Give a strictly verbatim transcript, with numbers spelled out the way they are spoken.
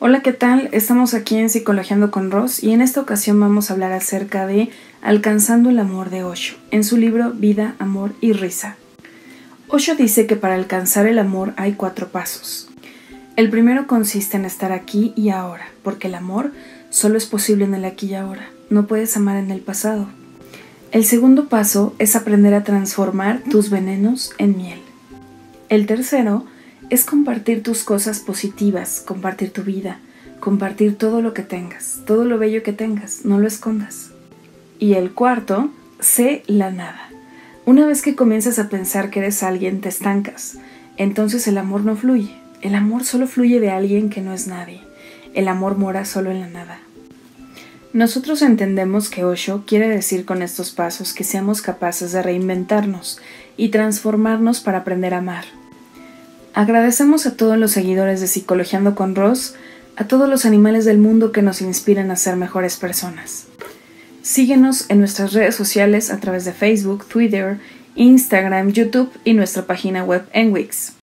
Hola, ¿qué tal? Estamos aquí en Psicologiando con Ros y en esta ocasión vamos a hablar acerca de Alcanzando el amor de Osho, en su libro Vida, Amor y Risa. Osho dice que para alcanzar el amor hay cuatro pasos. El primero consiste en estar aquí y ahora, porque el amor solo es posible en el aquí y ahora, no puedes amar en el pasado. El segundo paso es aprender a transformar tus venenos en miel. El tercero es compartir tus cosas positivas, compartir tu vida, compartir todo lo que tengas, todo lo bello que tengas, no lo escondas. Y el cuarto, sé la nada. Una vez que comienzas a pensar que eres alguien, te estancas. Entonces el amor no fluye. El amor solo fluye de alguien que no es nadie. El amor mora solo en la nada. Nosotros entendemos que Osho quiere decir con estos pasos que seamos capaces de reinventarnos y transformarnos para aprender a amar. Agradecemos a todos los seguidores de Psicologiando con Ros, a todos los animales del mundo que nos inspiran a ser mejores personas. Síguenos en nuestras redes sociales a través de Facebook, Twitter, Instagram, YouTube y nuestra página web en Wix.